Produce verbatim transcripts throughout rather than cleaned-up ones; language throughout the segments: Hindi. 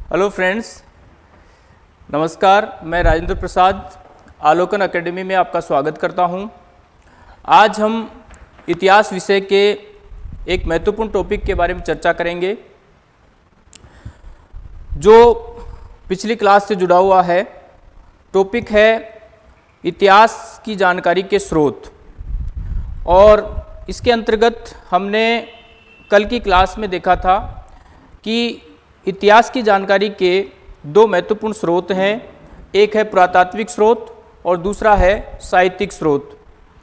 हेलो फ्रेंड्स, नमस्कार। मैं राजेंद्र प्रसाद आलोकन एकेडमी में आपका स्वागत करता हूं। आज हम इतिहास विषय के एक महत्वपूर्ण टॉपिक के बारे में चर्चा करेंगे जो पिछली क्लास से जुड़ा हुआ है। टॉपिक है इतिहास की जानकारी के स्रोत, और इसके अंतर्गत हमने कल की क्लास में देखा था कि इतिहास की जानकारी के दो महत्वपूर्ण स्रोत हैं। एक है पुरातात्विक स्रोत और दूसरा है साहित्यिक स्रोत।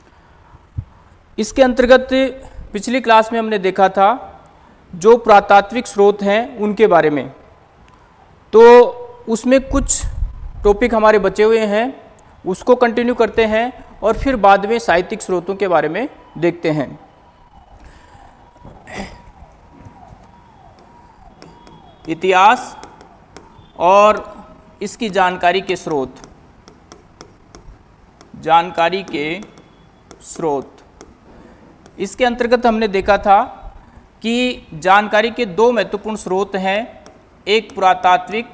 इसके अंतर्गत पिछली क्लास में हमने देखा था जो पुरातात्विक स्रोत हैं उनके बारे में, तो उसमें कुछ टॉपिक हमारे बचे हुए हैं, उसको कंटिन्यू करते हैं और फिर बाद में साहित्यिक स्रोतों के बारे में देखते हैं। इतिहास और इसकी जानकारी के स्रोत। जानकारी के स्रोत, इसके अंतर्गत हमने देखा था कि जानकारी के दो महत्वपूर्ण स्रोत हैं। एक पुरातात्विक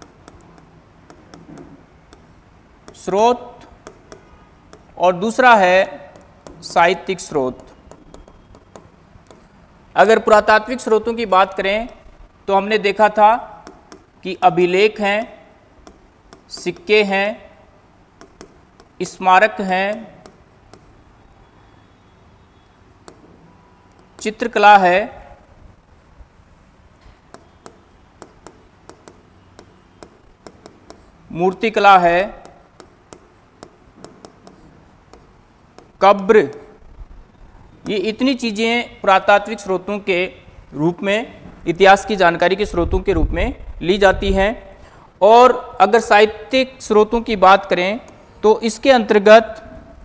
स्रोत और दूसरा है साहित्यिक स्रोत। अगर पुरातात्विक स्रोतों की बात करें तो हमने देखा था कि अभिलेख हैं, सिक्के हैं, स्मारक हैं, चित्रकला है, मूर्तिकला है, कब्र। ये इतनी चीज़ें पुरातात्विक स्रोतों के रूप में, इतिहास की जानकारी के स्रोतों के रूप में ली जाती हैं। और अगर साहित्यिक स्रोतों की बात करें तो इसके अंतर्गत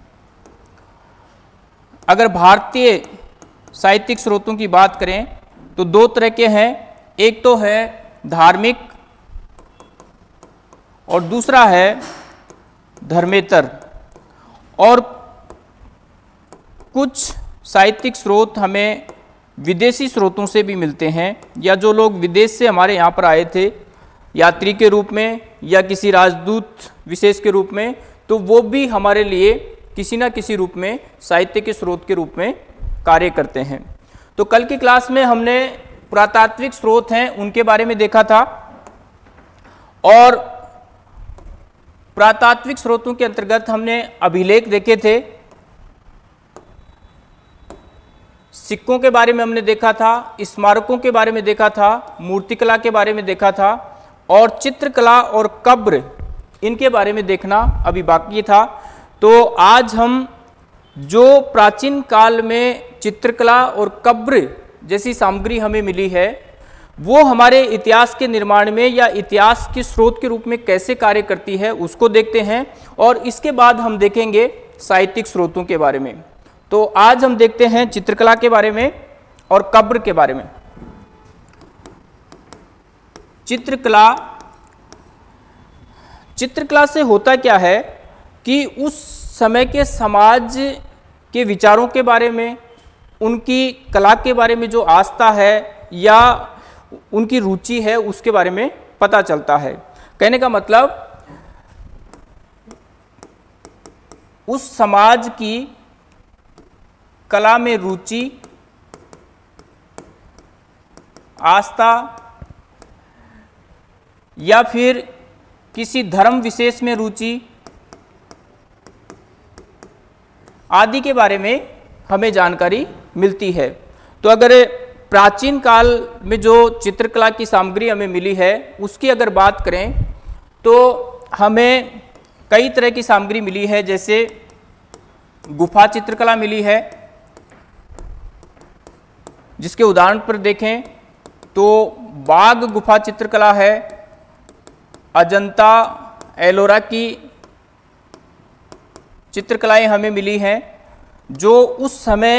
अगर भारतीय साहित्यिक स्रोतों की बात करें तो दो तरह के हैं। एक तो है धार्मिक और दूसरा है धर्मेतर। और कुछ साहित्यिक स्रोत हमें विदेशी स्रोतों से भी मिलते हैं, या जो लोग विदेश से हमारे यहाँ पर आए थे यात्री के रूप में या किसी राजदूत विशेष के रूप में, तो वो भी हमारे लिए किसी न किसी रूप में साहित्य के स्रोत के रूप में कार्य करते हैं। तो कल की क्लास में हमने पुरातात्विक स्रोत हैं उनके बारे में देखा था, और पुरातात्विक स्रोतों के अंतर्गत हमने अभिलेख देखे थे, सिक्कों के बारे में हमने देखा था, स्मारकों के बारे में देखा था, मूर्तिकला के बारे में देखा था, और चित्रकला और कब्र इनके बारे में देखना अभी बाकी था। तो आज हम जो प्राचीन काल में चित्रकला और कब्र जैसी सामग्री हमें मिली है वो हमारे इतिहास के निर्माण में या इतिहास के स्रोत के रूप में कैसे कार्य करती है उसको देखते हैं, और इसके बाद हम देखेंगे साहित्यिक स्रोतों के बारे में। तो आज हम देखते हैं चित्रकला के बारे में और कब्र के बारे में। चित्रकला चित्रकला से होता क्या है कि उस समय के समाज के विचारों के बारे में, उनकी कला के बारे में जो आस्था है या उनकी रुचि है उसके बारे में पता चलता है। कहने का मतलब उस समाज की कला में रुचि, आस्था, या फिर किसी धर्म विशेष में रुचि आदि के बारे में हमें जानकारी मिलती है। तो अगर प्राचीन काल में जो चित्रकला की सामग्री हमें मिली है उसकी अगर बात करें तो हमें कई तरह की सामग्री मिली है। जैसे गुफा चित्रकला मिली है, जिसके उदाहरण पर देखें तो बाघ गुफा चित्रकला है, अजंता एलोरा की चित्रकलाएं हमें मिली हैं जो उस समय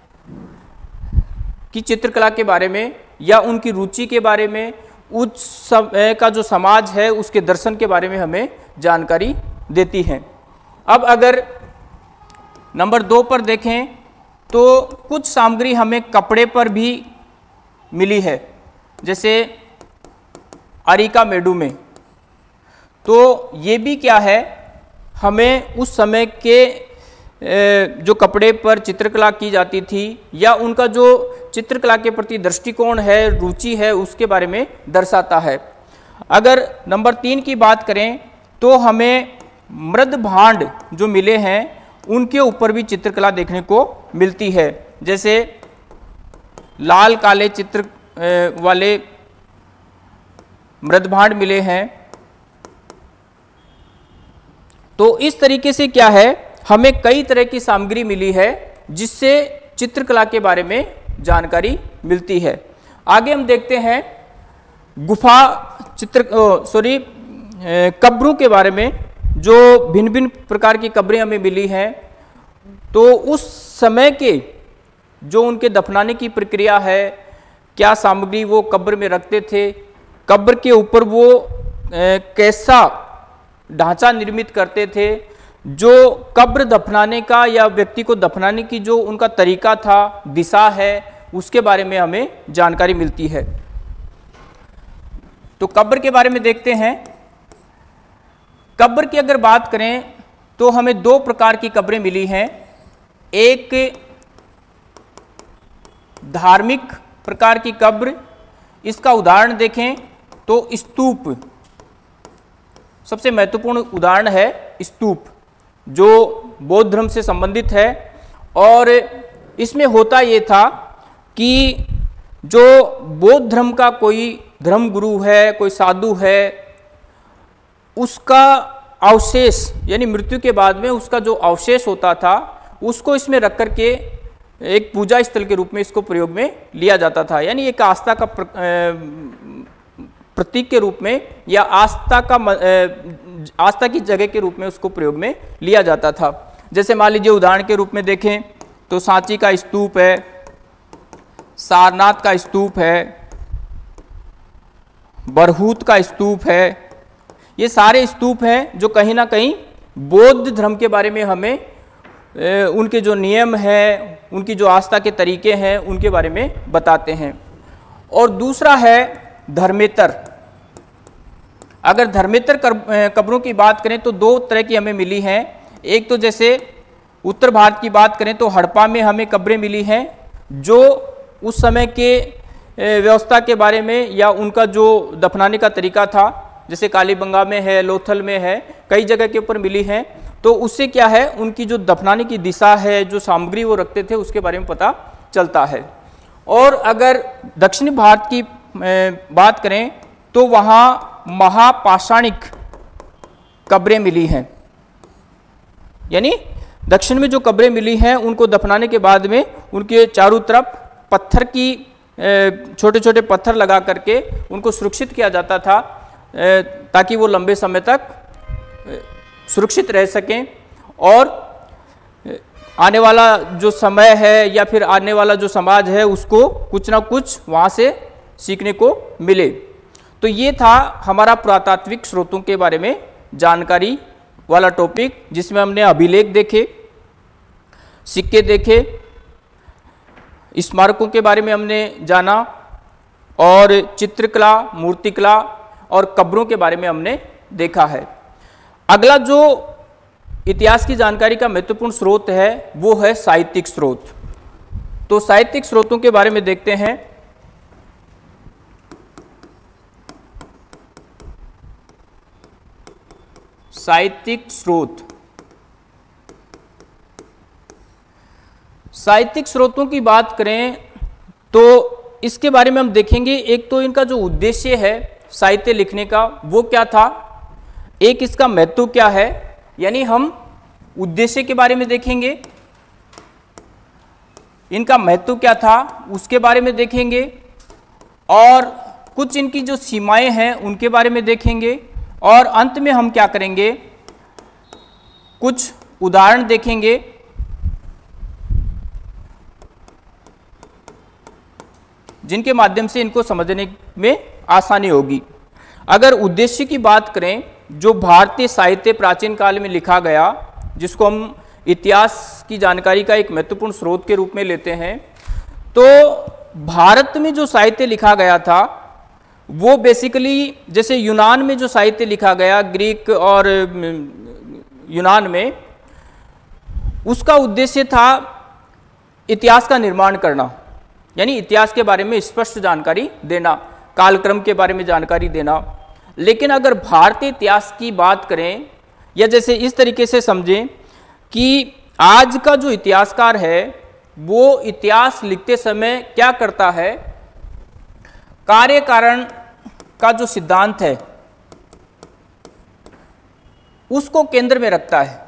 की चित्रकला के बारे में या उनकी रुचि के बारे में, उस समय का जो समाज है उसके दर्शन के बारे में हमें जानकारी देती हैं। अब अगर नंबर दो पर देखें तो कुछ सामग्री हमें कपड़े पर भी मिली है। जैसे अरिकामेडु में। तो ये भी क्या है, हमें उस समय के जो कपड़े पर चित्रकला की जाती थी या उनका जो चित्रकला के प्रति दृष्टिकोण है, रुचि है, उसके बारे में दर्शाता है। अगर नंबर तीन की बात करें तो हमें मृद भांड जो मिले हैं उनके ऊपर भी चित्रकला देखने को मिलती है, जैसे लाल काले चित्र वाले मृद भांड मिले हैं। तो इस तरीके से क्या है, हमें कई तरह की सामग्री मिली है जिससे चित्रकला के बारे में जानकारी मिलती है। आगे हम देखते हैं गुफा चित्र सॉरी कब्रों के बारे में, जो भिन्न भिन्न प्रकार की कब्रें हमें मिली हैं। तो उस समय के जो उनके दफनाने की प्रक्रिया है, क्या सामग्री वो कब्र में रखते थे, कब्र के ऊपर वो ए, कैसा ढांचा निर्मित करते थे, जो कब्र दफनाने का या व्यक्ति को दफनाने की जो उनका तरीका था, दिशा है, उसके बारे में हमें जानकारी मिलती है। तो कब्र के बारे में देखते हैं। कब्र की अगर बात करें तो हमें दो प्रकार की कब्रें मिली हैं। एक धार्मिक प्रकार की कब्र, इसका उदाहरण देखें तो स्तूप सबसे महत्वपूर्ण उदाहरण है। स्तूप जो बौद्ध धर्म से संबंधित है, और इसमें होता ये था कि जो बौद्ध धर्म का कोई धर्म गुरु है, कोई साधु है, उसका अवशेष यानी मृत्यु के बाद में उसका जो अवशेष होता था उसको इसमें रख करके एक पूजा स्थल के रूप में इसको प्रयोग में लिया जाता था। यानी एक आस्था का प्रतीक के रूप में या आस्था का आस्था की जगह के रूप में उसको प्रयोग में लिया जाता था। जैसे मान लीजिए उदाहरण के रूप में देखें तो सांची का स्तूप है, सारनाथ का स्तूप है, बरहूत का स्तूप है। ये सारे स्तूप हैं जो कहीं ना कहीं बौद्ध धर्म के बारे में हमें ए, उनके जो नियम हैं, उनकी जो आस्था के तरीके हैं, उनके बारे में बताते हैं। और दूसरा है धर्मेतर। अगर धर्मेतर कब्रों की बात करें तो दो तरह की हमें मिली हैं। एक तो जैसे उत्तर भारत की बात करें तो हड़प्पा में हमें कब्रें मिली हैं जो उस समय के व्यवस्था के बारे में या उनका जो दफनाने का तरीका था, जैसे कालीबंगा में है, लोथल में है, कई जगह के ऊपर मिली हैं। तो उससे क्या है, उनकी जो दफनाने की दिशा है, जो सामग्री वो रखते थे, उसके बारे में पता चलता है। और अगर दक्षिण भारत की बात करें तो वहाँ महापाषाणिक कब्रें मिली हैं। यानी दक्षिण में जो कब्रें मिली हैं उनको दफनाने के बाद में उनके चारों तरफ पत्थर की छोटे छोटे पत्थर लगा करके उनको सुरक्षित किया जाता था ताकि वो लंबे समय तक सुरक्षित रह सकें और आने वाला जो समय है या फिर आने वाला जो समाज है उसको कुछ ना कुछ वहाँ से सीखने को मिले। तो ये था हमारा पुरातात्विक स्रोतों के बारे में जानकारी वाला टॉपिक, जिसमें हमने अभिलेख देखे, सिक्के देखे, स्मारकों के बारे में हमने जाना और चित्रकला, मूर्तिकला और कब्रों के बारे में हमने देखा है। अगला जो इतिहास की जानकारी का महत्वपूर्ण स्रोत है वो है साहित्यिक स्रोत। तो साहित्यिक स्रोतों के बारे में देखते हैं। साहित्यिक स्रोत, साहित्यिक स्रोतों की बात करें तो इसके बारे में हम देखेंगे। एक तो इनका जो उद्देश्य है साहित्य लिखने का वो क्या था, एक इसका महत्व क्या है, यानी हम उद्देश्य के बारे में देखेंगे, इनका महत्व क्या था उसके बारे में देखेंगे, और कुछ इनकी जो सीमाएं हैं उनके बारे में देखेंगे, और अंत में हम क्या करेंगे, कुछ उदाहरण देखेंगे जिनके माध्यम से इनको समझने में आसानी होगी। अगर उद्देश्य की बात करें, जो भारतीय साहित्य प्राचीन काल में लिखा गया, जिसको हम इतिहास की जानकारी का एक महत्वपूर्ण स्रोत के रूप में लेते हैं, तो भारत में जो साहित्य लिखा गया था वो बेसिकली जैसे यूनान में जो साहित्य लिखा गया, ग्रीक और यूनान में, उसका उद्देश्य था इतिहास का निर्माण करना, यानी इतिहास के बारे में स्पष्ट जानकारी देना, कालक्रम के बारे में जानकारी देना। लेकिन अगर भारतीय इतिहास की बात करें, या जैसे इस तरीके से समझें कि आज का जो इतिहासकार है वो इतिहास लिखते समय क्या करता है, कार्य कारण का जो सिद्धांत है उसको केंद्र में रखता है।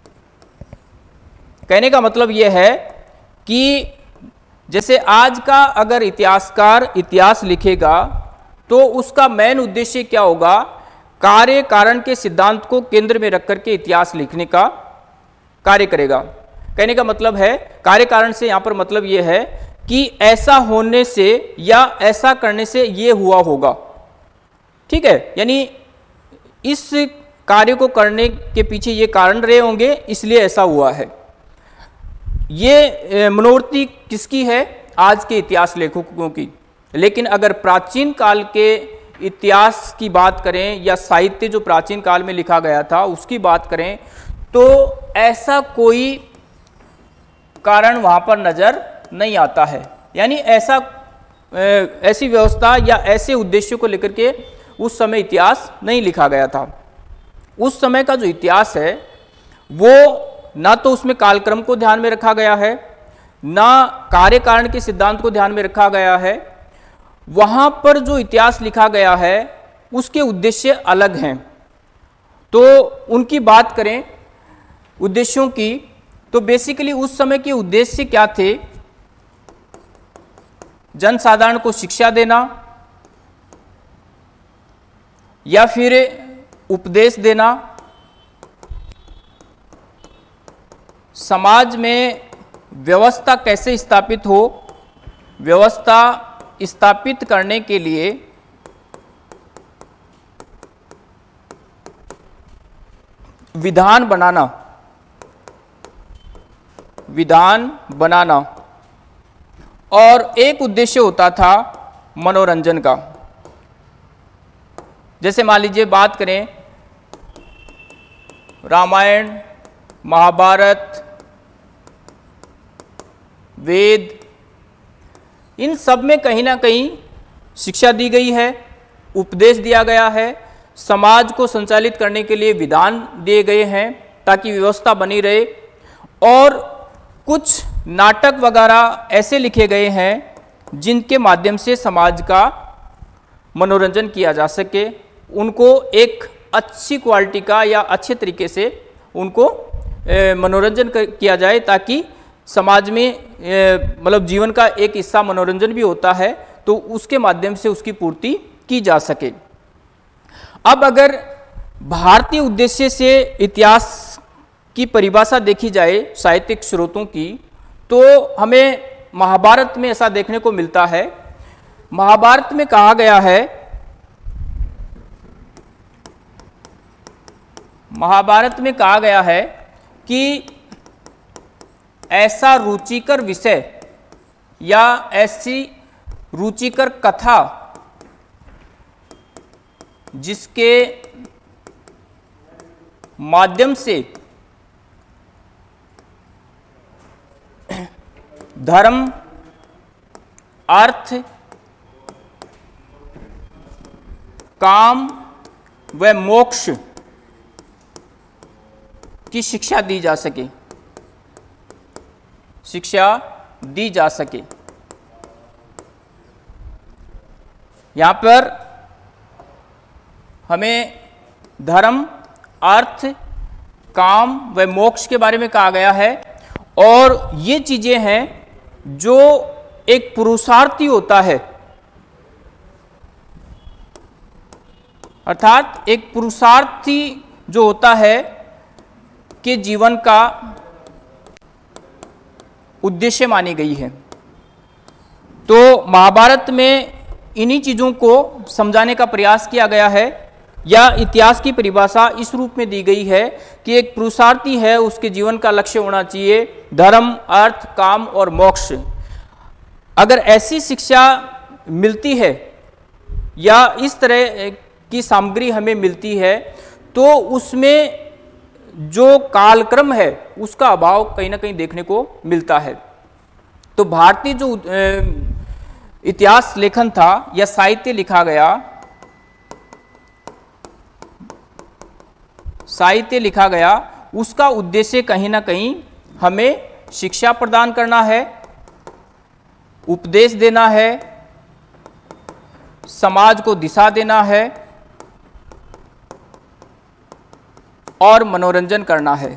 कहने का मतलब यह है कि जैसे आज का अगर इतिहासकार इतिहास लिखेगा तो उसका मेन उद्देश्य क्या होगा, कार्य कारण के सिद्धांत को केंद्र में रख करके इतिहास लिखने का कार्य करेगा। कहने का मतलब है, कार्य कारण से यहां पर मतलब यह है कि ऐसा होने से या ऐसा करने से ये हुआ होगा, ठीक है, यानी इस कार्य को करने के पीछे ये कारण रहे होंगे इसलिए ऐसा हुआ है। ये मनोवृत्ति किसकी है, आज के इतिहास लेखकों की। लेकिन अगर प्राचीन काल के इतिहास की बात करें या साहित्य जो प्राचीन काल में लिखा गया था उसकी बात करें तो ऐसा कोई कारण वहां पर नजर नहीं आता है, यानी ऐसा ऐसी व्यवस्था या ऐसे उद्देश्यों को लेकर के उस समय इतिहास नहीं लिखा गया था। उस समय का जो इतिहास है वो ना तो उसमें कालक्रम को ध्यान में रखा गया है, ना कार्य कारण के सिद्धांत को ध्यान में रखा गया है। वहां पर जो इतिहास लिखा गया है उसके उद्देश्य अलग हैं। तो उनकी बात करें उद्देश्यों की, तो बेसिकली उस समय के उद्देश्य क्या थे, जनसाधारण को शिक्षा देना या फिर उपदेश देना, समाज में व्यवस्था कैसे स्थापित हो, व्यवस्था स्थापित करने के लिए विधान बनाना, विधान बनाना, और एक उद्देश्य होता था मनोरंजन का। जैसे मान लीजिए बात करें रामायण, महाभारत, वेद, इन सब में कहीं ना कहीं शिक्षा दी गई है, उपदेश दिया गया है, समाज को संचालित करने के लिए विधान दिए गए हैं ताकि व्यवस्था बनी रहे। और कुछ नाटक वगैरह ऐसे लिखे गए हैं जिनके माध्यम से समाज का मनोरंजन किया जा सके, उनको एक अच्छी क्वालिटी का या अच्छे तरीके से उनको मनोरंजन किया जाए ताकि समाज में मतलब जीवन का एक हिस्सा मनोरंजन भी होता है तो उसके माध्यम से उसकी पूर्ति की जा सके। अब अगर भारतीय उद्देश्य से इतिहास की परिभाषा देखी जाए साहित्यिक स्रोतों की, तो हमें महाभारत में ऐसा देखने को मिलता है। महाभारत में कहा गया है, महाभारत में कहा गया है कि ऐसा रुचिकर विषय या ऐसी रुचिकर कथा जिसके माध्यम से धर्म, अर्थ, काम व मोक्ष की शिक्षा दी जा सके, शिक्षा दी जा सके। यहां पर हमें धर्म, अर्थ, काम व मोक्ष के बारे में कहा गया है, और ये चीजें हैं जो एक पुरुषार्थी होता है, अर्थात एक पुरुषार्थी जो होता है के जीवन का उद्देश्य मानी गई है। तो महाभारत में इन्हीं चीजों को समझाने का प्रयास किया गया है, या इतिहास की परिभाषा इस रूप में दी गई है कि एक पुरुषार्थी है, उसके जीवन का लक्ष्य होना चाहिए धर्म, अर्थ, काम और मोक्ष। अगर ऐसी शिक्षा मिलती है या इस तरह की सामग्री हमें मिलती है, तो उसमें जो कालक्रम है उसका अभाव कहीं ना कहीं देखने को मिलता है। तो भारतीय जो इतिहास लेखन था या साहित्य लिखा गया, साहित्य लिखा गया उसका उद्देश्य कहीं ना कहीं हमें शिक्षा प्रदान करना है, उपदेश देना है, समाज को दिशा देना है और मनोरंजन करना है।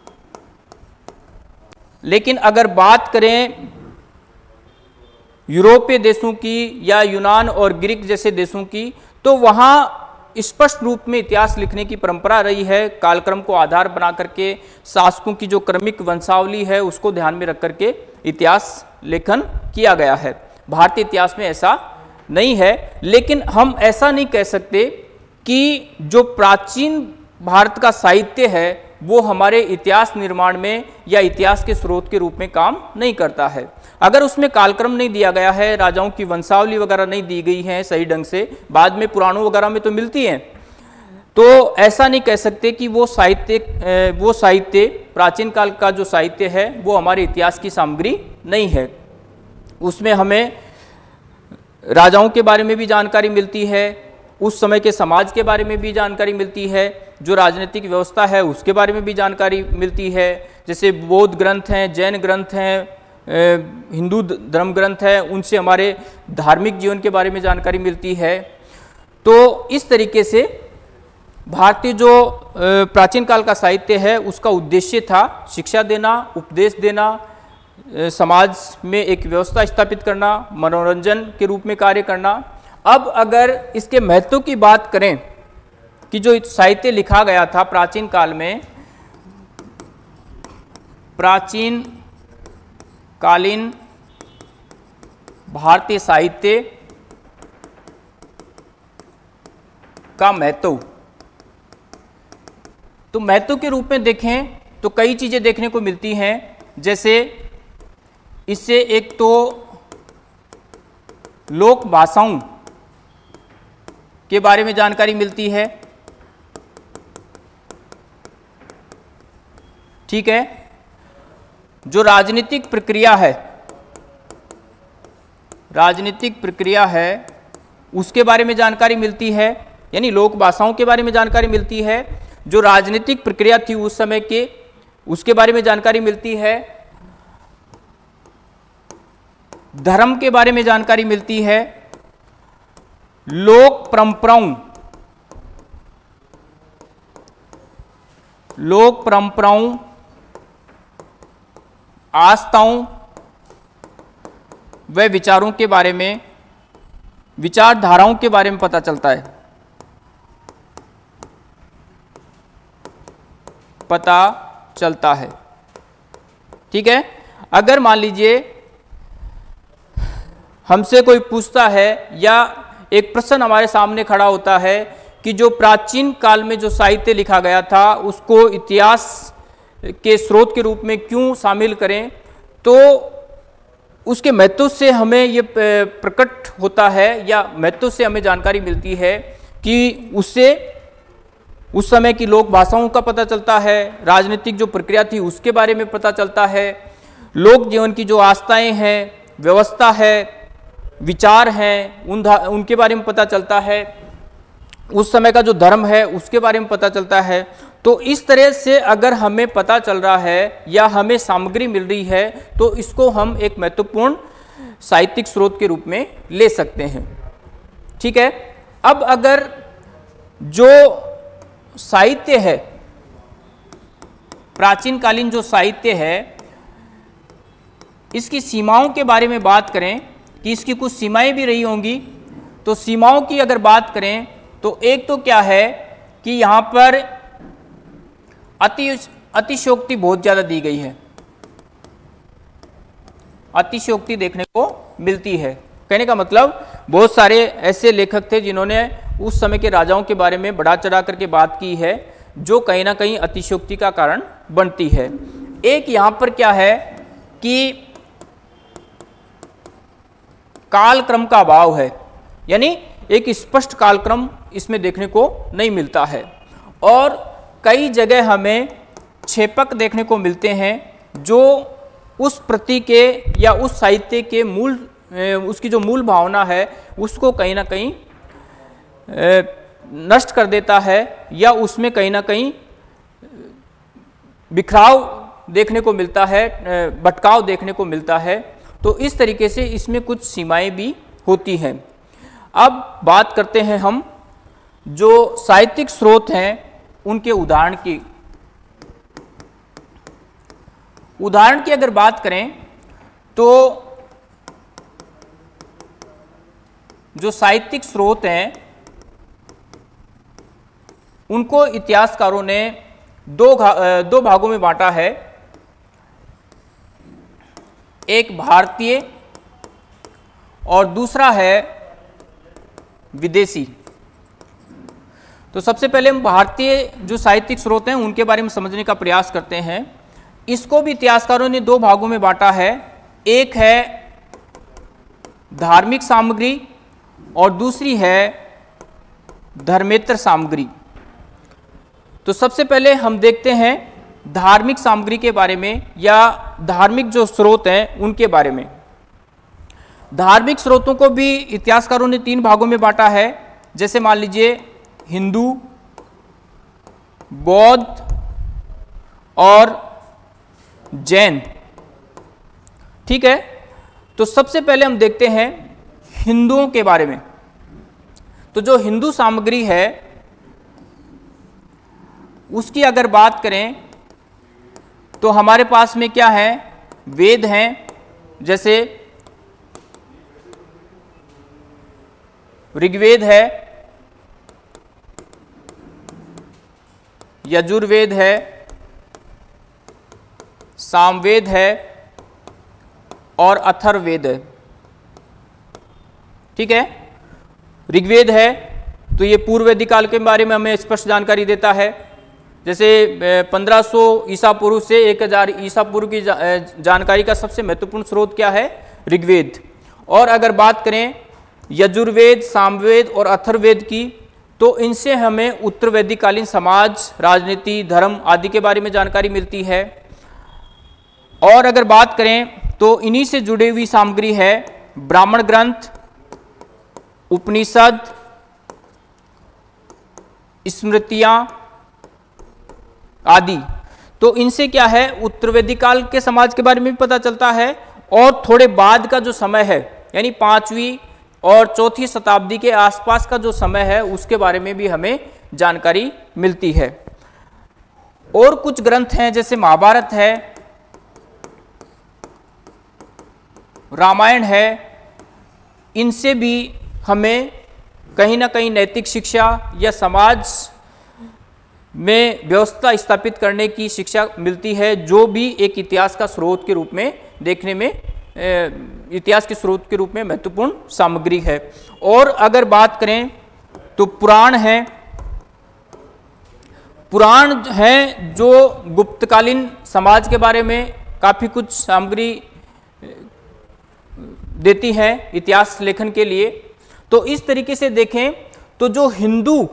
लेकिन अगर बात करें यूरोपीय देशों की या यूनान और ग्रीक जैसे देशों की, तो वहाँ स्पष्ट रूप में इतिहास लिखने की परंपरा रही है। कालक्रम को आधार बना करके शासकों की जो क्रमिक वंशावली है उसको ध्यान में रख करके इतिहास लेखन किया गया है। भारतीय इतिहास में ऐसा नहीं है। लेकिन हम ऐसा नहीं कह सकते कि जो प्राचीन भारत का साहित्य है वो हमारे इतिहास निर्माण में या इतिहास के स्रोत के रूप में काम नहीं करता है। अगर उसमें कालक्रम नहीं दिया गया है, राजाओं की वंशावली वगैरह नहीं दी गई है सही ढंग से, बाद में पुराणों वगैरह में तो मिलती हैं, तो ऐसा नहीं कह सकते कि वो साहित्य वो साहित्य प्राचीन काल का जो साहित्य है वो हमारे इतिहास की सामग्री नहीं है। उसमें हमें राजाओं के बारे में भी जानकारी मिलती है, उस समय के समाज के बारे में भी जानकारी मिलती है, जो राजनीतिक व्यवस्था है उसके बारे में भी जानकारी मिलती है। जैसे बौद्ध ग्रंथ हैं, जैन ग्रंथ हैं, हिंदू धर्म ग्रंथ है, उनसे हमारे धार्मिक जीवन के बारे में जानकारी मिलती है। तो इस तरीके से भारतीय जो प्राचीन काल का साहित्य है उसका उद्देश्य था शिक्षा देना, उपदेश देना, समाज में एक व्यवस्था स्थापित करना, मनोरंजन के रूप में कार्य करना। अब अगर इसके महत्व की बात करें कि जो साहित्य लिखा गया था प्राचीन काल में, प्राचीन कालीन भारतीय साहित्य का महत्व, तो महत्व के रूप में देखें तो कई चीजें देखने को मिलती हैं। जैसे इससे एक तो लोक भाषाओं के बारे में जानकारी मिलती है, ठीक है। जो राजनीतिक प्रक्रिया है, राजनीतिक प्रक्रिया है उसके बारे में जानकारी मिलती है, यानी लोक भाषाओं के बारे में जानकारी मिलती है। जो राजनीतिक प्रक्रिया थी उस समय के, उसके बारे में जानकारी मिलती है। धर्म के बारे में जानकारी मिलती है। लोक परंपराओं, लोक परंपराओं, आस्थाओं व विचारों के बारे में, विचारधाराओं के बारे में पता चलता है, पता चलता है, ठीक है। अगर मान लीजिए हमसे कोई पूछता है या एक प्रश्न हमारे सामने खड़ा होता है कि जो प्राचीन काल में जो साहित्य लिखा गया था उसको इतिहास के स्रोत के रूप में क्यों शामिल करें, तो उसके महत्व से हमें ये प्रकट होता है या महत्व से हमें जानकारी मिलती है कि उससे उस समय की लोक भाषाओं का पता चलता है, राजनीतिक जो प्रक्रिया थी उसके बारे में पता चलता है, लोक जीवन की जो आस्थाएं हैं, व्यवस्था है, विचार हैं, उन उनके बारे में पता चलता है, उस समय का जो धर्म है उसके बारे में पता चलता है। तो इस तरह से अगर हमें पता चल रहा है या हमें सामग्री मिल रही है तो इसको हम एक महत्वपूर्ण साहित्यिक स्रोत के रूप में ले सकते हैं, ठीक है। अब अगर जो साहित्य है, प्राचीन कालीन जो साहित्य है, इसकी सीमाओं के बारे में बात करें कि इसकी कुछ सीमाएं भी रही होंगी, तो सीमाओं की अगर बात करें तो एक तो क्या है कि यहां पर अति अतिशयोक्ति बहुत ज्यादा दी गई है, अतिशयोक्ति देखने को मिलती है। कहने का मतलब बहुत सारे ऐसे लेखक थे जिन्होंने उस समय के राजाओं के बारे में बढ़ा चढ़ा करके बात की है जो कहीं ना कहीं अतिशयोक्ति का कारण बनती है। एक यहां पर क्या है कि काल क्रम का अभाव है, यानी एक स्पष्ट कालक्रम इसमें देखने को नहीं मिलता है। और कई जगह हमें छेपक देखने को मिलते हैं जो उस प्रति के या उस साहित्य के मूल, उसकी जो मूल भावना है उसको कहीं ना कहीं नष्ट कर देता है या उसमें कहीं ना कहीं बिखराव देखने को मिलता है, भटकाव देखने को मिलता है। तो इस तरीके से इसमें कुछ सीमाएं भी होती हैं। अब बात करते हैं हम जो साहित्यिक स्रोत हैं उनके उदाहरण की। उदाहरण की अगर बात करें तो जो साहित्यिक स्रोत हैं उनको इतिहासकारों ने दो दो भागों में बांटा है, एक भारतीय और दूसरा है विदेशी। तो सबसे पहले हम भारतीय जो साहित्यिक स्रोत हैं उनके बारे में समझने का प्रयास करते हैं। इसको भी इतिहासकारों ने दो भागों में बांटा है, एक है धार्मिक सामग्री और दूसरी है धर्मेतर सामग्री। तो सबसे पहले हम देखते हैं धार्मिक सामग्री के बारे में या धार्मिक जो स्रोत हैं उनके बारे में। धार्मिक स्रोतों को भी इतिहासकारों ने तीन भागों में बांटा है, जैसे मान लीजिए हिंदू, बौद्ध और जैन। ठीक है, तो सबसे पहले हम देखते हैं हिंदुओं के बारे में। तो जो हिंदू सामग्री है उसकी अगर बात करें तो हमारे पास में क्या है, वेद हैं, जैसे ऋग्वेद है, यजुर्वेद है, सामवेद है और अथर्ववेद है। ठीक है, ऋग्वेद है तो ये पूर्व वैदिक काल के बारे में हमें स्पष्ट जानकारी देता है, जैसे पंद्रह सौ ईसा पूर्व से एक हज़ार ईसा पूर्व की जानकारी का सबसे महत्वपूर्ण स्रोत क्या है, ऋग्वेद। और अगर बात करें यजुर्वेद, सामवेद और अथर्ववेद की, तो इनसे हमें उत्तर वैदिक कालीन समाज, राजनीति, धर्म आदि के बारे में जानकारी मिलती है। और अगर बात करें तो इन्हीं से जुड़ी हुई सामग्री है ब्राह्मण ग्रंथ, उपनिषद, स्मृतियां आदि। तो इनसे क्या है, उत्तर वैदिक काल के समाज के बारे में भी पता चलता है और थोड़े बाद का जो समय है यानी पांचवी और चौथी शताब्दी के आसपास का जो समय है उसके बारे में भी हमें जानकारी मिलती है। और कुछ ग्रंथ हैं जैसे महाभारत है, रामायण है, इनसे भी हमें कहीं ना कहीं नैतिक शिक्षा या समाज में व्यवस्था स्थापित करने की शिक्षा मिलती है, जो भी एक इतिहास का स्रोत के रूप में देखने में इतिहास के स्रोत के रूप में महत्वपूर्ण सामग्री है। और अगर बात करें तो पुराण है, पुराण है जो गुप्तकालीन समाज के बारे में काफ़ी कुछ सामग्री देती है इतिहास लेखन के लिए। तो इस तरीके से देखें तो जो हिंदू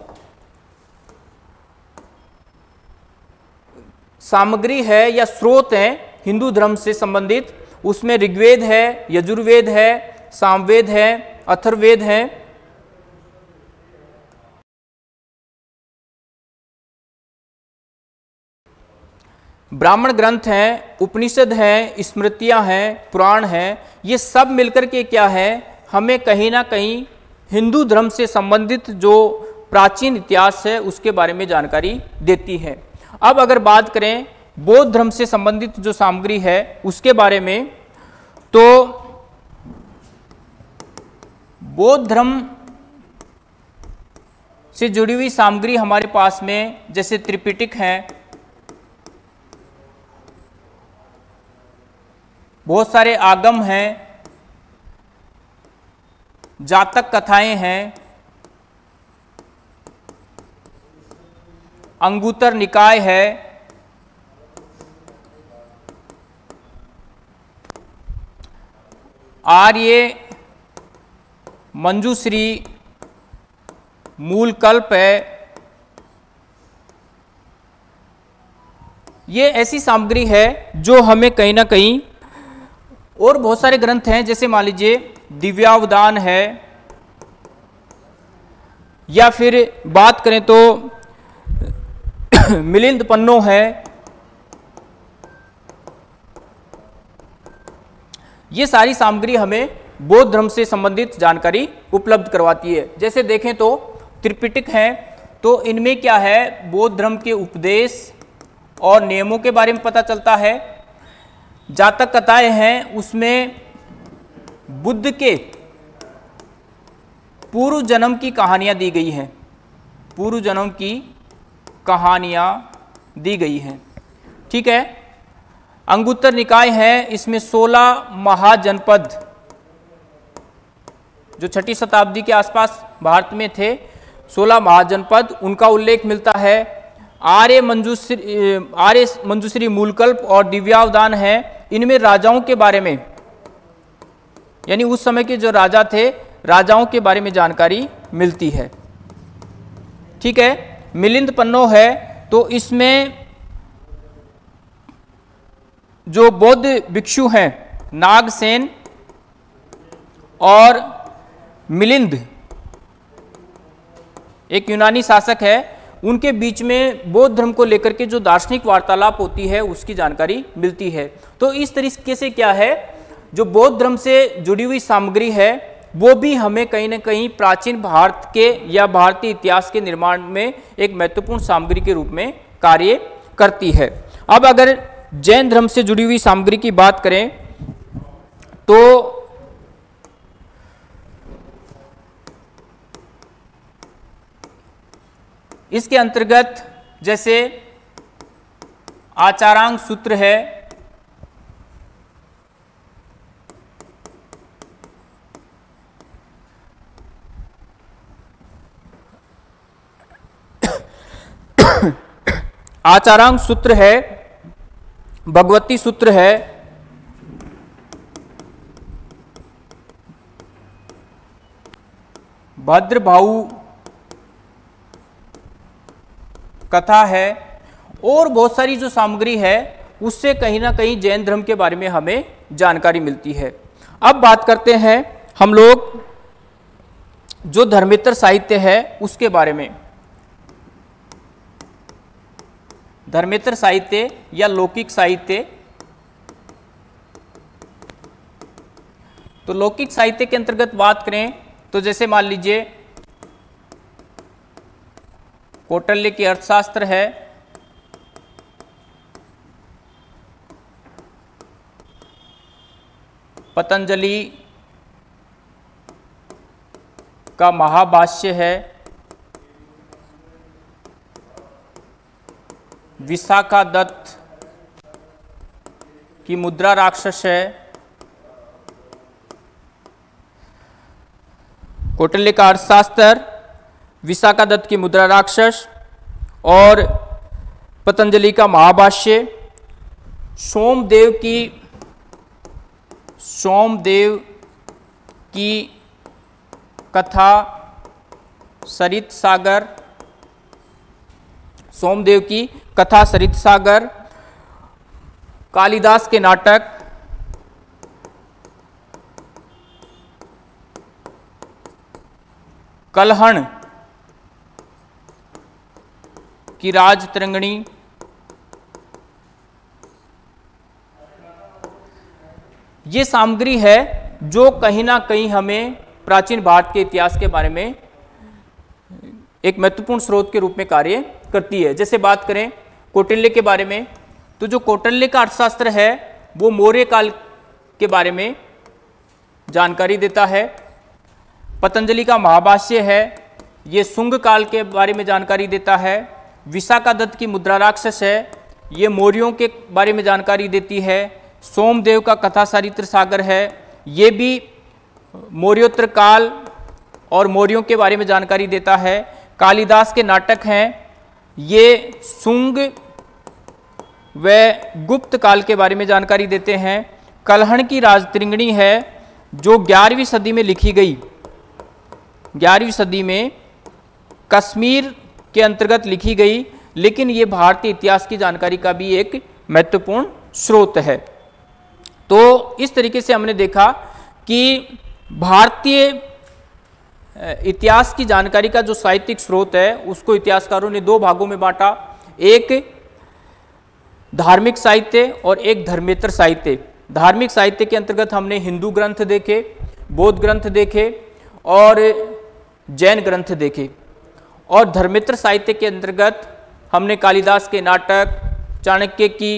सामग्री है या स्रोत है हिंदू धर्म से संबंधित, उसमें ऋग्वेद है, यजुर्वेद है, सामवेद है, अथर्ववेद है, ब्राह्मण ग्रंथ हैं, उपनिषद हैं, स्मृतियां हैं, पुराण हैं। ये सब मिलकर के क्या है, हमें कहीं ना कहीं हिंदू धर्म से संबंधित जो प्राचीन इतिहास है उसके बारे में जानकारी देती है। अब अगर बात करें बौद्ध धर्म से संबंधित जो सामग्री है उसके बारे में, तो बौद्ध धर्म से जुड़ी हुई सामग्री हमारे पास में जैसे त्रिपिटक है, बहुत सारे आगम हैं, जातक कथाएं हैं, अंगुत्तर निकाय है, आर्य, मंजूश्री, मूल कल्प है, ये ऐसी सामग्री है जो हमें कहीं ना कहीं, और बहुत सारे ग्रंथ हैं जैसे मान लीजिए दिव्यावदान है, या फिर बात करें तो मिलिंद पन्नो है, ये सारी सामग्री हमें बौद्ध धर्म से संबंधित जानकारी उपलब्ध करवाती है। जैसे देखें तो त्रिपिटक है, तो इनमें क्या है, बौद्ध धर्म के उपदेश और नियमों के बारे में पता चलता है। जातक कथाएं हैं, उसमें बुद्ध के पूर्व जन्म की कहानियां दी गई हैं, पूर्व जन्म की कहानियां दी गई हैं, ठीक है। अंगुत्तर निकाय है, इसमें सोलह महाजनपद जो छठी शताब्दी के आसपास भारत में थे, सोलह महाजनपद, उनका उल्लेख मिलता है। आर्य मंजूश्री आर्य मंजूश्री मूलकल्प और दिव्यावदान है, इनमें राजाओं के बारे में, यानी उस समय के जो राजा थे, राजाओं के बारे में जानकारी मिलती है, ठीक है। मिलिंद पन्नो है, तो इसमें जो बौद्ध भिक्षु हैं नागसेन और मिलिंद, एक यूनानी शासक है, उनके बीच में बौद्ध धर्म को लेकर के जो दार्शनिक वार्तालाप होती है उसकी जानकारी मिलती है। तो इस तरीके से क्या है, जो बौद्ध धर्म से जुड़ी हुई सामग्री है वो भी हमें कहीं ना कहीं प्राचीन भारत के या भारतीय इतिहास के निर्माण में एक महत्वपूर्ण सामग्री के रूप में कार्य करती है। अब अगर जैन धर्म से जुड़ी हुई सामग्री की बात करें तो इसके अंतर्गत जैसे आचारांग सूत्र है, आचारांग सूत्र है, भगवती सूत्र है, भद्रभाऊ कथा है, और बहुत सारी जो सामग्री है उससे कहीं ना कहीं जैन धर्म के बारे में हमें जानकारी मिलती है। अब बात करते हैं हम लोग जो धर्मेतर साहित्य है उसके बारे में। धर्मेतर साहित्य या लौकिक साहित्य, तो लौकिक साहित्य के अंतर्गत बात करें तो जैसे मान लीजिए कौटिल्य की अर्थशास्त्र है, पतंजलि का महाभाष्य है, विशाखा दत्त की मुद्रा राक्षस है, कौटिल्य का अर्थशास्त्र, विशाखा दत्त की मुद्रा राक्षस और पतंजलि का महाभाष्य, सोमदेव की सोमदेव की कथा सरित सागर, सोमदेव की कथा सरित सागर, कालिदास के नाटक, कलहण की राज तरंगिणी, ये सामग्री है जो कहीं ना कहीं हमें प्राचीन भारत के इतिहास के बारे में एक महत्वपूर्ण स्रोत के रूप में कार्य करती है। जैसे बात करें कौटिल्य के बारे में, तो जो कौटिल्य का अर्थशास्त्र है वो मौर्य काल के बारे में जानकारी देता है। पतंजलि का महाभाष्य है, ये शुंग काल के बारे में जानकारी देता है। विशाखा दत्त की मुद्रा राक्षस है, ये मौर्यों के बारे में जानकारी देती है। सोमदेव का कथा सरित्र सागर है, ये भी मौर्योत्तर काल और मौर्यों के बारे में जानकारी देता है। कालिदास के नाटक हैं, ये शुंग व गुप्त काल के बारे में जानकारी देते हैं। कलहण की राजतरंगिणी है जो ग्यारहवीं सदी में लिखी गई, ग्यारहवीं सदी में कश्मीर के अंतर्गत लिखी गई, लेकिन ये भारतीय इतिहास की जानकारी का भी एक महत्वपूर्ण स्रोत है। तो इस तरीके से हमने देखा कि भारतीय इतिहास की जानकारी का जो साहित्यिक स्रोत है उसको इतिहासकारों ने दो भागों में बांटा, एक धार्मिक साहित्य और एक धर्मेतर साहित्य। धार्मिक साहित्य के अंतर्गत हमने हिंदू ग्रंथ देखे, बौद्ध ग्रंथ देखे और जैन ग्रंथ देखे, और धर्मेतर साहित्य के अंतर्गत हमने कालिदास के नाटक, चाणक्य की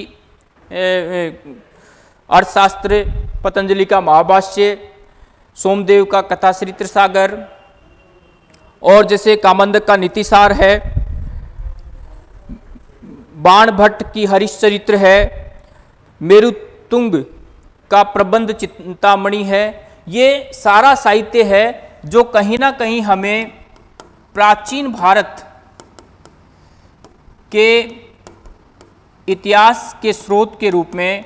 अर्थशास्त्र, पतंजलि का महाभाष्य, सोमदेव का कथाचरित्र सागर, और जैसे कामंदक का नीतिसार है, बाण भट्ट की हरिश्चरित्र है, मेरुतुंग का प्रबंध चिंतामणि है। ये सारा साहित्य है जो कहीं ना कहीं हमें प्राचीन भारत के इतिहास के स्रोत के रूप में,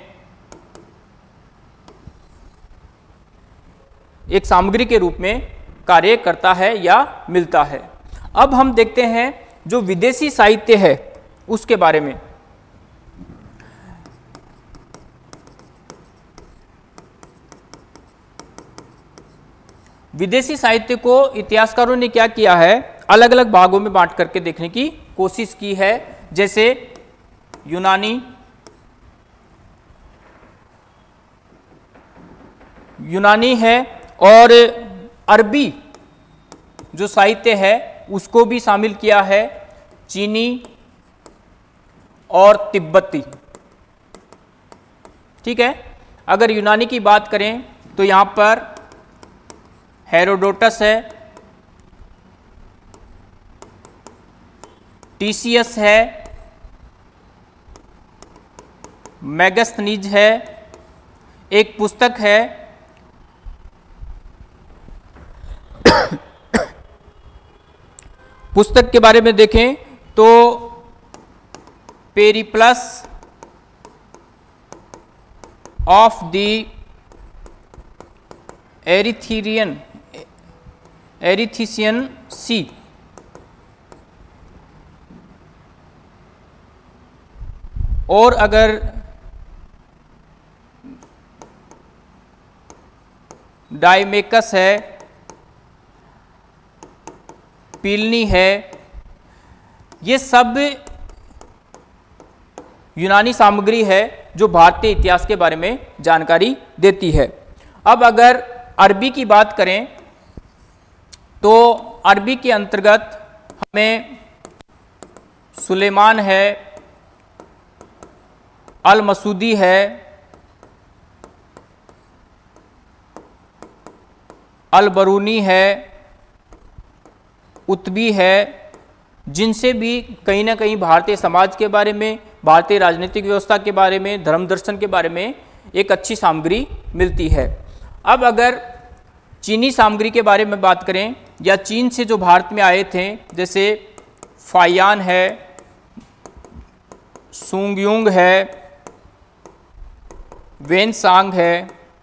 एक सामग्री के रूप में कार्य करता है या मिलता है। अब हम देखते हैं जो विदेशी साहित्य है उसके बारे में। विदेशी साहित्य को इतिहासकारों ने क्या किया है, अलग अलग भागों में बांट करके देखने की कोशिश की है। जैसे यूनानी यूनानी है और अरबी जो साहित्य है उसको भी शामिल किया है, चीनी और तिब्बती। ठीक है, अगर यूनानी की बात करें तो यहां पर हेरोडोटस है, टीसीएस है, मैगस्थनीज है, एक पुस्तक है पुस्तक के बारे में देखें तो Periplus of the Erythraean Erythraean Sea, और अगर डायमेकस है, पीलनी है, ये सब यूनानी सामग्री है जो भारतीय इतिहास के बारे में जानकारी देती है। अब अगर अरबी की बात करें तो अरबी के अंतर्गत हमें सुलेमान है, अल मसूदी है, अल बरूनी है, उत्बी है, जिनसे भी कहीं ना कहीं भारतीय समाज के बारे में, भारतीय राजनीतिक व्यवस्था के बारे में, धर्म दर्शन के बारे में एक अच्छी सामग्री मिलती है। अब अगर चीनी सामग्री के बारे में बात करें या चीन से जो भारत में आए थे, जैसे फायान है, सुंगयुंग है, वेनसांग है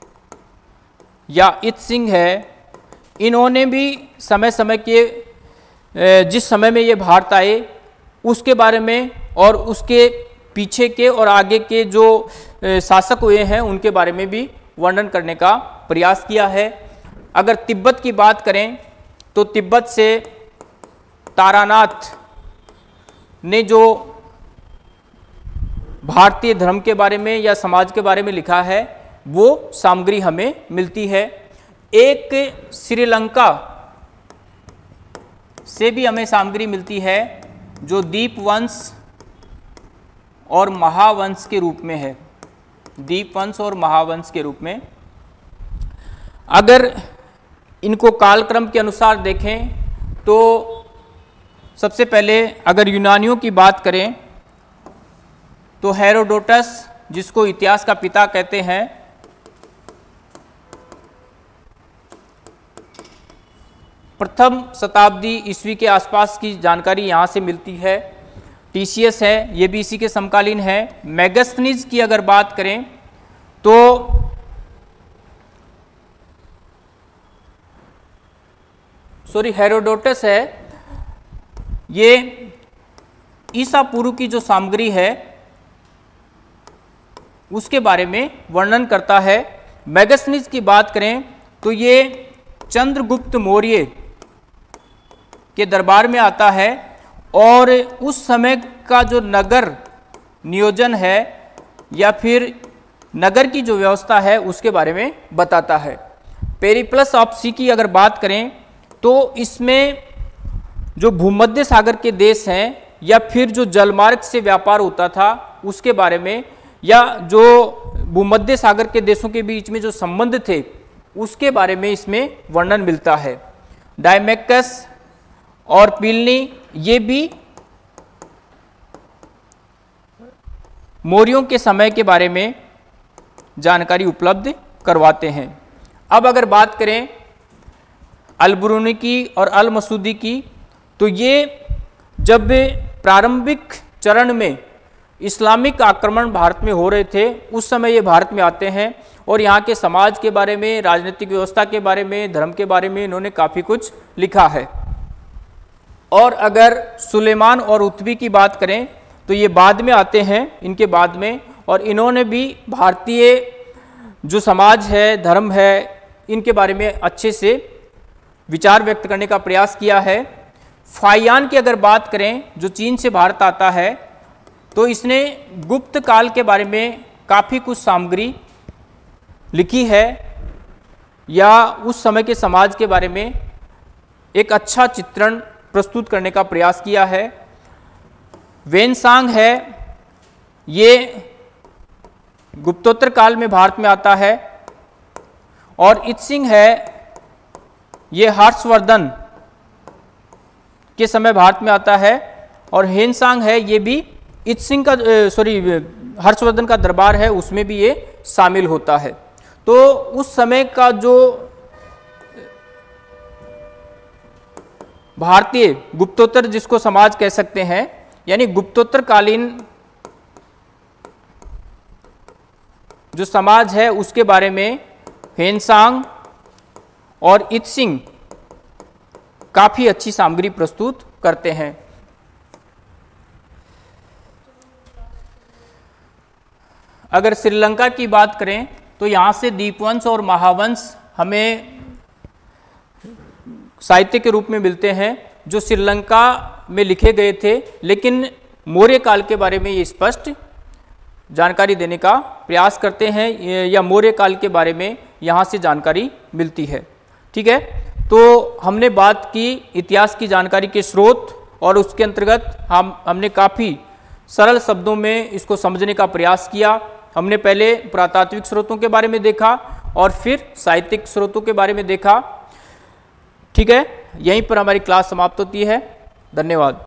या इत्सिंग है, इन्होंने भी समय समय के जिस समय में ये भारत आए उसके बारे में और उसके पीछे के और आगे के जो शासक हुए हैं उनके बारे में भी वर्णन करने का प्रयास किया है। अगर तिब्बत की बात करें तो तिब्बत से तारानाथ ने जो भारतीय धर्म के बारे में या समाज के बारे में लिखा है वो सामग्री हमें मिलती है। एक श्रीलंका से भी हमें सामग्री मिलती है जो दीपवंश और महावंश के रूप में है, दीपवंश और महावंश के रूप में। अगर इनको कालक्रम के अनुसार देखें तो सबसे पहले अगर यूनानियों की बात करें तो हेरोडोटस, जिसको इतिहास का पिता कहते हैं, प्रथम शताब्दी ईस्वी के आसपास की जानकारी यहाँ से मिलती है। टीसीएस है, ये भी इसी के समकालीन है। मैगस्थनीज की अगर बात करें तो सॉरी हेरोडोटस है, ये ईसा पूर्व की जो सामग्री है उसके बारे में वर्णन करता है। मैगस्थनीज की बात करें तो ये चंद्रगुप्त मौर्य के दरबार में आता है और उस समय का जो नगर नियोजन है या फिर नगर की जो व्यवस्था है उसके बारे में बताता है। पेरिप्लस ऑफ सी की अगर बात करें तो इसमें जो भूमध्य सागर के देश हैं या फिर जो जलमार्ग से व्यापार होता था उसके बारे में, या जो भूमध्य सागर के देशों के बीच में जो संबंध थे उसके बारे में इसमें वर्णन मिलता है। डायमेकस और पिलनी ये भी मौर्यों के समय के बारे में जानकारी उपलब्ध करवाते हैं। अब अगर बात करें अल-बिरूनी की और अल-मसूदी की, तो ये जब प्रारंभिक चरण में इस्लामिक आक्रमण भारत में हो रहे थे उस समय ये भारत में आते हैं और यहाँ के समाज के बारे में, राजनीतिक व्यवस्था के बारे में, धर्म के बारे में इन्होंने काफ़ी कुछ लिखा है। और अगर सुलेमान और उत्बी की बात करें तो ये बाद में आते हैं, इनके बाद में, और इन्होंने भी भारतीय जो समाज है, धर्म है, इनके बारे में अच्छे से विचार व्यक्त करने का प्रयास किया है। फाहियान की अगर बात करें जो चीन से भारत आता है, तो इसने गुप्त काल के बारे में काफ़ी कुछ सामग्री लिखी है या उस समय के समाज के बारे में एक अच्छा चित्रण प्रस्तुत करने का प्रयास किया है। वेनसांग है, ये गुप्तोत्तर काल में भारत में आता है, और इत्सिंग है, ये हर्षवर्धन के समय भारत में आता है, और हेनसांग है, ये भी इत्सिंग का सॉरी हर्षवर्धन का दरबार है उसमें भी ये शामिल होता है। तो उस समय का जो भारतीय गुप्तोत्तर जिसको समाज कह सकते हैं, यानी गुप्तोत्तर कालीन जो समाज है उसके बारे में हेनसांग और इत्सिंग काफ़ी अच्छी सामग्री प्रस्तुत करते हैं। अगर श्रीलंका की बात करें तो यहाँ से दीपवंश और महावंश हमें साहित्य के रूप में मिलते हैं जो श्रीलंका में लिखे गए थे, लेकिन मौर्य काल के बारे में ये स्पष्ट जानकारी देने का प्रयास करते हैं या मौर्य काल के बारे में यहाँ से जानकारी मिलती है। ठीक है, तो हमने बात की इतिहास की जानकारी के स्रोत, और उसके अंतर्गत हम हमने काफ़ी सरल शब्दों में इसको समझने का प्रयास किया। हमने पहले पुरातात्विक स्रोतों के बारे में देखा और फिर साहित्यिक स्रोतों के बारे में देखा। ठीक है, यहीं पर हमारी क्लास समाप्त होती है। धन्यवाद।